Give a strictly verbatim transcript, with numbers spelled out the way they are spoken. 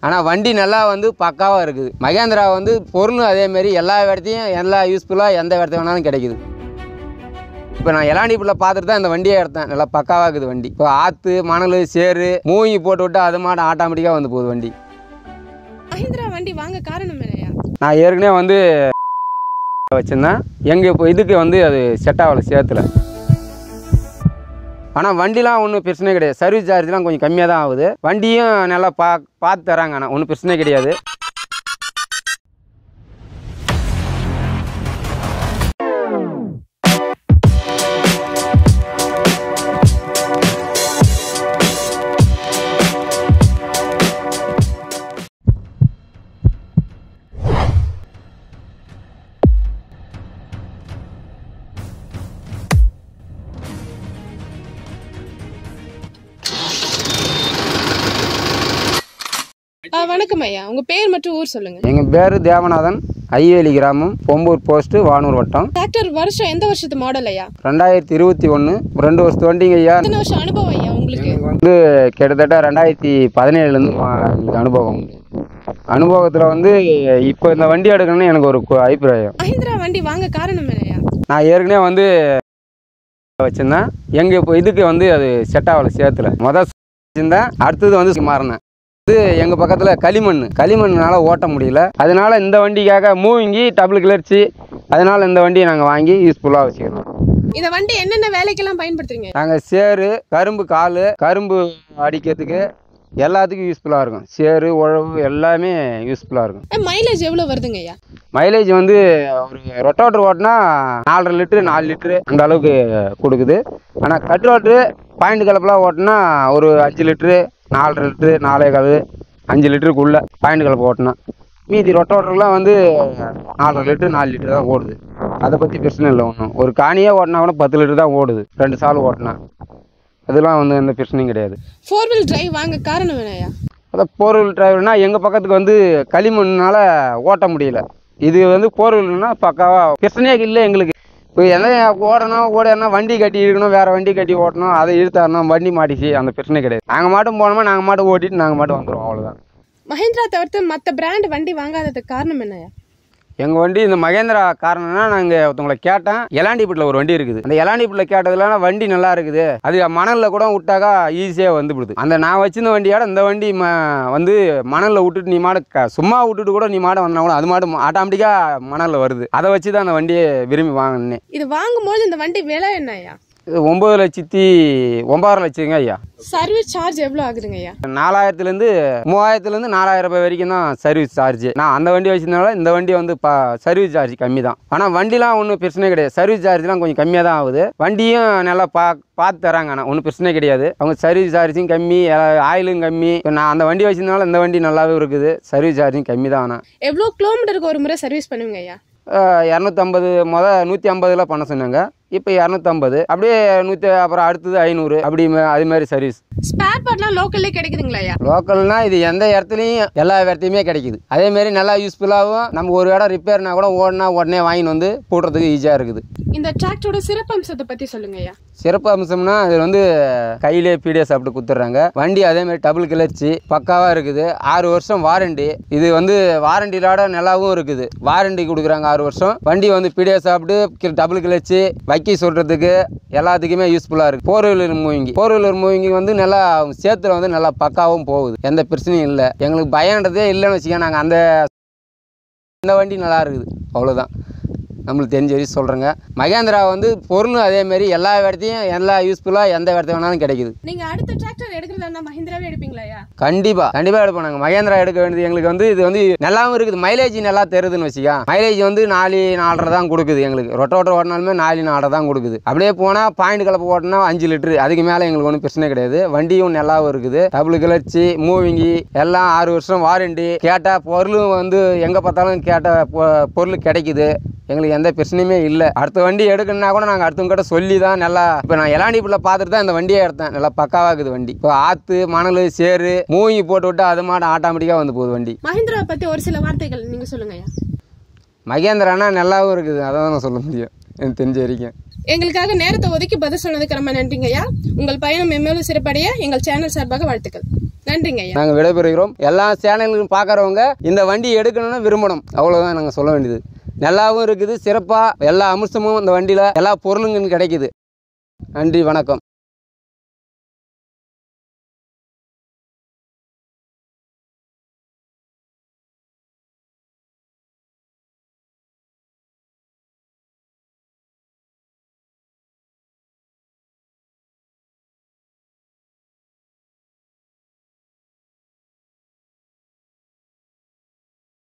ஆனால் வண்டி நல்லா வந்து பக்காவாக இருக்குது. மகேந்திரா வந்து பொருளும் அதேமாரி எல்லா இடத்தையும் எல்லா யூஸ்ஃபுல்லாக எந்த இடத்துல வேணாலும் கிடைக்குது. இப்போ நான் எலாண்டிப்புல பார்த்துட்டு தான் இந்த வண்டியை எடுத்தேன். நல்லா பக்காவாக இருக்குது வண்டி. இப்போ ஆற்று மணல் சேரு மூங்கி போட்டு விட்டு அது மாட்டம் ஆட்டோமேட்டிக்காக வந்து போகுது வண்டி. மஹிந்திரா வண்டி வாங்க காரணம் இல்லையா? நான் ஏற்கனவே வந்து வச்சுருந்தேன். எங்கள் இப்போ இதுக்கு வந்து அது செட் ஆகலை சேத்துல. ஆனால் வண்டிலாம் ஒன்றும் பிரச்சனை கிடையாது. சர்வீஸ் சார்ஜ்லாம் கொஞ்சம் கம்மியாக தான் ஆகுது. வண்டியும் நல்லா பா பார்த்து தராங்க. ஆனால் ஒன்றும் பிரச்சனை கிடையாது. வணக்கம் ஐயா, உங்க பேர் மற்றும் ஊர் சொல்லுங்க. எங்க பேரு தேவநாதன், ஐவேலி கிராமம், பொம்பூர் போஸ்ட், வானூர் வட்டம். டிராக்டர் வருஷம் எந்த வருஷத்து மாடல் ஐயா? ரெண்டாயிரத்தி இருபத்தி ஒன்று ரெண்டு வருஷத்து வண்டிங்க ஐயா. எத்தனை வருஷம் அனுபவம் ஐயா உங்களுக்கு? வந்து கிட்டத்தட்ட ரெண்டாயிரத்தி பதினேழுலேருந்து அனுபவம். அனுபவத்தில் வந்து இப்போ இந்த வண்டி எடுக்கணும்னு எனக்கு ஒரு அபிப்பிராயம். மஹிந்திரா வண்டி வாங்க காரணம் இல்லையா? நான் ஏற்கனவே வந்து வச்சுருந்தேன். எங்கள் இப்போ இதுக்கு வந்து அது செட் ஆகலை சேத்துல. மொதல் வச்சுருந்தேன். அடுத்தது வந்து மாறினேன். இது எங்கள் பக்கத்தில் களிமண் களிமண்ணால் ஓட்ட முடியல. அதனால இந்த வண்டிக்காக மூவிங்கி டபுள் கிளர்ச்சி, அதனால இந்த வண்டியை நாங்கள் வாங்கி யூஸ்ஃபுல்லாக வச்சுக்கிறோம். இந்த வண்டி என்னென்ன வேலைக்கெல்லாம் பயன்படுத்துறீங்க? நாங்கள் சேரு, கரும்பு கால், கரும்பு அடிக்கிறதுக்கு எல்லாத்துக்கும் யூஸ்ஃபுல்லாக இருக்கும். சேரு உழவு எல்லாமே யூஸ்ஃபுல்லாக இருக்கும். மைலேஜ் எவ்வளோ வருதுங்க ஐயா? மைலேஜ் வந்து ஒரு ரொட்டோட்டர் ஓட்டினா நாலரை லிட்ரு நாலு லிட்ரு அந்த அளவுக்கு கொடுக்குது. ஆனால் கட் ரோட்ரு பாயிண்ட் கலப்பெலாம் ஓட்டினா ஒரு அஞ்சு லிட்ரு நாலரை லிட்ரு நாலே கால் அஞ்சு லிட்டருக்குள்ளே பாயிண்ட் கலப்பு ஓட்டினா. மீதி ரொட்டோட்டர்லாம் வந்து நாலரை லிட்ரு நாலு லிட்ரு தான் ஓடுது. அதை பற்றி பிரச்சனை இல்லை ஒன்றும். ஒரு காணியே ஓட்டினா கூட பத்து லிட்டர் தான் ஓடுது ரெண்டு சால் ஓட்டினா. அதெல்லாம் வந்து எந்த பிரச்சனையும் கிடையாது. ஃபோர் வீல் டிரைவ் வாங்க காரணம் என்னையா? அதான் ஃபோர் வீல் டிரைவ்னா எங்கள் பக்கத்துக்கு வந்து களிமண்ணால் ஓட்ட முடியல. இது வந்து ஃபோர் வீல்னா பக்காவாக பிரச்சனையே இல்லை எங்களுக்கு. இப்போ என்ன ஓடணும் ஓடனா வண்டி கட்டி இருக்கணும், வேறு வண்டி கட்டி ஓட்டணும், அதை இழுத்தாரணும், வண்டி மாட்டிச்சு, அந்த பிரச்சனை கிடையாது. நாங்கள் மாட்டும் போனோமா நாங்கள் மாட்டும் ஓட்டிட்டு நாங்கள் மாட்டும் வந்துடுவோம், அவ்வளோதான். மஹிந்திரா தவிர்த்து மற்ற பிராண்ட் வண்டி வாங்காததுக்கு காரணம் என்னையா? எங்கள் வண்டி இந்த மகேந்திரா காரணம்னா நாங்கள் ஒருத்தவங்களை கேட்டேன். எலாண்டிப்பட்டில் ஒரு வண்டி இருக்குது. அந்த எலாண்டிப்பட்டில் கேட்டதுல வண்டி நல்லா இருக்குது, அது மணலில் கூட விட்டாக்கா ஈஸியாக வந்துவிடுது. அந்த நான் வச்சிருந்த வண்டியோட இந்த வண்டி ம வந்து மணலில் விட்டுட்டு நீ மாடு க சும்மா விட்டுட்டு கூட நீ மாடு வந்தா கூட அது மாடு ஆட்டோமேட்டிக்காக மணலில் வருது. அதை வச்சு தான் அந்த வண்டியை விரும்பி வாங்கினேன். இது வாங்கும்போது இந்த வண்டி விலை என்னையா? இது ஒம்பது லட்சத்தி ஒம்பதாயிரம் லட்சங்க ஐயா. சர்வீஸ் சார்ஜ் எவ்வளோ ஆகுதுங்க ஐயா? நாலாயிரத்துலேருந்து மூவாயிரத்துலேருந்து நாலாயிரம் ரூபாய் வரைக்கும் தான் சர்வீஸ் சார்ஜ். நான் அந்த வண்டி வச்சிருந்தனால இந்த வண்டி வந்து பா சர்வீஸ் சார்ஜ் கம்மி தான். ஆனால் வண்டிலாம் ஒன்றும் பிரச்சனை கிடையாது. சர்வீஸ் சார்ஜ்லாம் கொஞ்சம் கம்மியாக தான் ஆகுது. வண்டியும் நல்லா பா பார்த்து தராங்க. ஆனால் ஒன்றும் பிரச்சனை கிடையாது. அவங்க சர்வீஸ் சார்ஜும் கம்மி, ஆயிலும் கம்மி. இப்போ நான் அந்த வண்டி வச்சிருந்தனால இந்த வண்டி நல்லாவே இருக்குது. சர்வீஸ் சார்ஜும் கம்மி தான். ஆனால் எவ்வளோ கிலோமீட்டருக்கு ஒரு முறை சர்வீஸ் பண்ணுவீங்க ஐயா? இரநூத்தம்பது மொதல் நூற்றி ஐம்பதுல பண்ண சொன்னாங்க. இப்போ இரநூத்தம்பது அப்படியே நூற்றி அப்புறம் அடுத்தது ஐநூறு அப்படி அது மாதிரி சர்வீஸ். ஸ்பேர் பார்ட்லாம் லோக்கல்லே கிடைக்குதுங்களா ஐயா? லோக்கல்னா இது எந்த இடத்துலையும் எல்லா இடத்துலையுமே கிடைக்குது. அதேமாரி நல்லா யூஸ்ஃபுல்லாகவும் நம்ம ஒரு இடம் ரிப்பேர்னா கூட ஓடனா உடனே வாங்கின்னு வந்து போடுறதுக்கு ஈஸியாக இருக்குது. இந்த டிராக்டரோட சிறப்பம்சத்தை பற்றி சொல்லுங்க ஐயா. சிறப்பு அம்சம்னா இது வந்து கையிலே பிடிஎஸ் அப்படி கொடுத்துட்றாங்க. வண்டி அதேமாதிரி டபுள் கிளர்ச்சி பக்காவாக இருக்குது. ஆறு வருஷம் வாரண்டி. இது வந்து வாரண்டியோட நல்லாவும் இருக்குது. வாரண்டி கொடுக்குறாங்க ஆறு வருஷம். வண்டி வந்து பிடிஎஸ் சாப்பிட்டு டபுள் கிளர்ச்சி வைக்கி சொல்கிறதுக்கு எல்லாத்துக்குமே யூஸ்ஃபுல்லாக இருக்குது. ஃபோர் வீலர் மூவிங்கி ஃபோர் வீலர் மூவிங்கி வந்து நல்லா சேத்துல வந்து நல்லா பக்காவும் போகுது. எந்த பிரச்சனையும் இல்லை. எங்களுக்கு பயன்றதே இல்லைன்னு வச்சுக்க. நாங்கள் அந்த இந்த வண்டி நல்லா இருக்குது, அவ்வளோதான். நம்மளுக்கு தெரிஞ்ச வரைக்கும் சொல்கிறேங்க. மகேந்திரா வந்து பொருளும் அதேமாரி எல்லா இடத்தையும் எல்லா யூஸ்ஃபுல்லாக எந்த இடத்துல வேணாலும் கிடைக்குது. நீங்கள் அடுத்த டிராக்டர் எடுக்கிறதா மஹிந்திராவே எடுப்பீங்களா? கண்டிப்பாக கண்டிப்பாக எடுப்போம். நாங்கள் மகேந்திரா எடுக்க வேண்டியது எங்களுக்கு வந்து இது வந்து நல்லாவும் இருக்குது. மைலேஜ் நல்லா தருதுன்னு வச்சுக்கா. மைலேஜ் வந்து நாலு நாலரை தான் கொடுக்குது எங்களுக்கு. ரொட்டோட்டர் ஓட்டினாலுமே நாலு நாலரை தான் கொடுக்குது. அப்படியே போனால் பாயிண்ட் கலப்பு ஓட்டினா அஞ்சு லிட்டரு அதுக்கு மேலே எங்களுக்கு ஒன்றும் பிரச்சனை கிடையாது. வண்டியும் நல்லாவும் இருக்குது. டபுள் கிளர்ச்சி மூவிங்கி எல்லாம் ஆறு வருஷம் வாரண்டி. கேட்டால் பொருளும் வந்து எங்கே பார்த்தாலும் கேட்ட பொருள் கிடைக்குது. எங்களுக்கு எந்த பிரச்சனையுமே இல்லை. அடுத்த வண்டி எடுக்கணுன்னா கூட நாங்கள் அடுத்தவங்க கிட்ட சொல்லி தான் நல்லா. இப்போ நான் எலாண்டிப்புல பார்த்துட்டு தான் இந்த வண்டியை எடுத்தேன். நல்லா பக்காவாகுது வண்டி. இப்போ ஆற்று மணல் சேரு மூங்கி போட்டு விட்டு அது மாட்டம் ஆட்டோமேட்டிக்காக வந்து போகுது வண்டி. மஹிந்திரா பற்றி ஒரு சில வார்த்தைகள் நீங்கள் சொல்லுங்க. மகேந்திரானா நல்லாவும் இருக்குது, அதை தான் நான் சொல்ல முடியும் எனக்கு தெரிஞ்ச வரைக்கும். எங்களுக்காக நேரத்தை ஒதுக்கி பதில் சொன்னதுக்கு ரொம்ப நன்றிங்கய்யா. உங்கள் பயணம் மென்மேலும் சிறப்படைய எங்கள் சேனல் சார்பாக வாழ்த்துக்கள். நன்றிங்க ஐயா. நாங்கள் விடைபெறுகிறோம். எல்லா சேனல்களும் பார்க்குறவங்க இந்த வண்டி எடுக்கணும்னு விரும்பணும், அவ்வளோதான் நாங்கள் சொல்ல வேண்டியது. நல்லாவும் இருக்குது, சிறப்பாக எல்லா அம்சமும் இந்த வண்டியில் எல்லா பொருளுங்க கிடைக்குது. நன்றி, வணக்கம்.